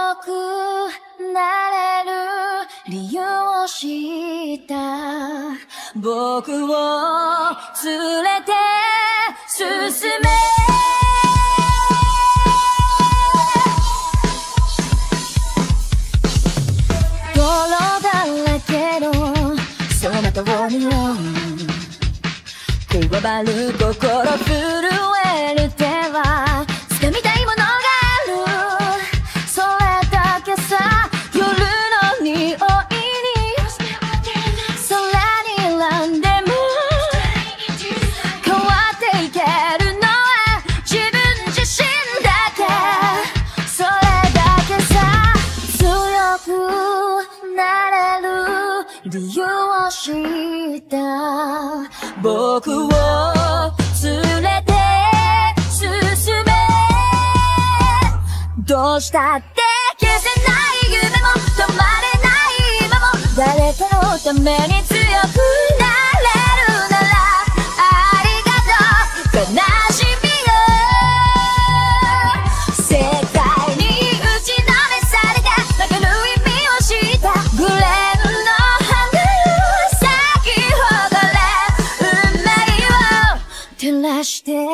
くなれる理由を知った僕を連れて進め泥だらけのその通りをこわばる心震える手は掴みたいものがあるそれだけさ夜の匂いに空にらんでも変わっていけるのは自分自身だけそれだけさ強くなれる理由を知った僕を連れて進めどうしたって消せない夢も止まれない今も誰かのために強くなれるならありがとう悲しみよ世界に打ちのめされたわかる意味を知ったグレーの花よ咲き誇れ運命を照らして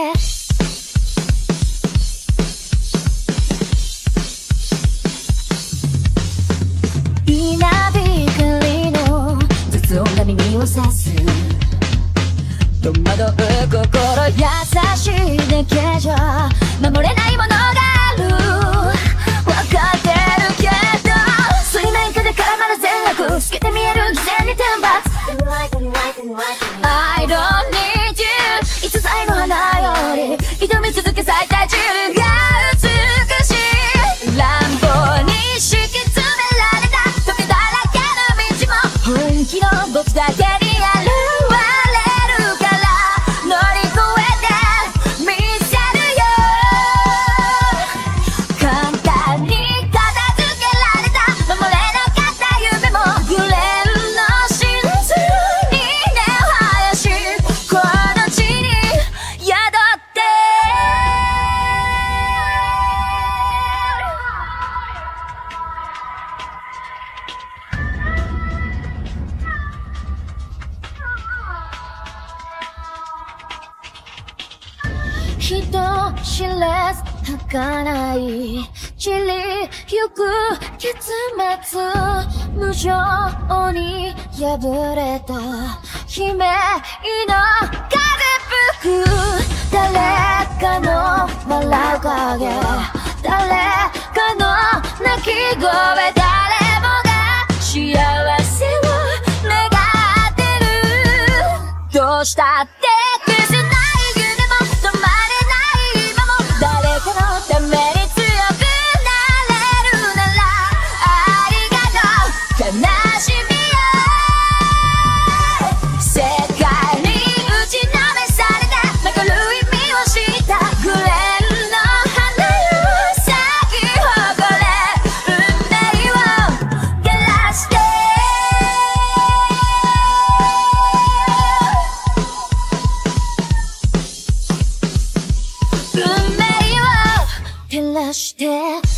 稲光の雑音が耳を刺す戸惑う心優しいだけじゃ守れないものがある分かってるけど水面下で絡まる善悪透けて見える偽善に天罰 I don't need you いつ最後花より挑み続け咲いた自分が美しい乱暴に敷き詰められた時だらけの道も本気の僕だけに現れるから乗り越えてみせるよ簡単に片付けられた守れなかった夢もグレーの真珠に根を生やしこの地に宿って人知れず儚い散りゆく結末無情に破れた悲鳴の風吹く誰かの笑う影誰かの泣き声誰もが幸せを願ってるどうしたって消せない夢も止まれない今も誰かのために強くなれるならありがとう悲しみよ世界に打ちのめされてわかる意味を知ったグレーの花よ咲き誇れ運命を照らして運命を照らして